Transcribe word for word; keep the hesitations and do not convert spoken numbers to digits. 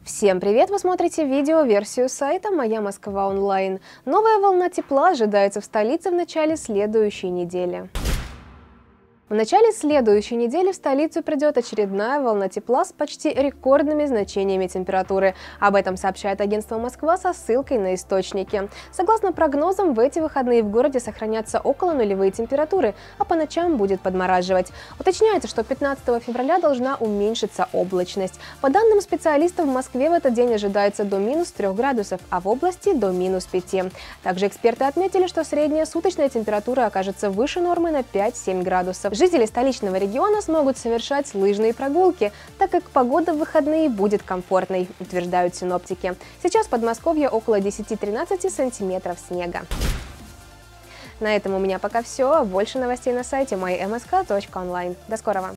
Всем привет! Вы смотрите видео-версию сайта «Моя Москва онлайн». Новая волна тепла ожидается в столице в начале следующей недели. В начале следующей недели в столицу придет очередная волна тепла с почти рекордными значениями температуры. Об этом сообщает агентство «Москва» со ссылкой на источники. Согласно прогнозам, в эти выходные в городе сохранятся около нулевые температуры, а по ночам будет подмораживать. Уточняется, что пятнадцатого февраля должна уменьшиться облачность. По данным специалистов, в Москве в этот день ожидается до минус трех градусов, а в области до минус пяти. Также эксперты отметили, что средняя суточная температура окажется выше нормы на пять-семь градусов. Жители столичного региона смогут совершать лыжные прогулки, так как погода в выходные будет комфортной, утверждают синоптики. Сейчас в Подмосковье около десяти-тринадцати сантиметров снега. На этом у меня пока все. Больше новостей на сайте май эм эс ка точка онлайн. До скорого!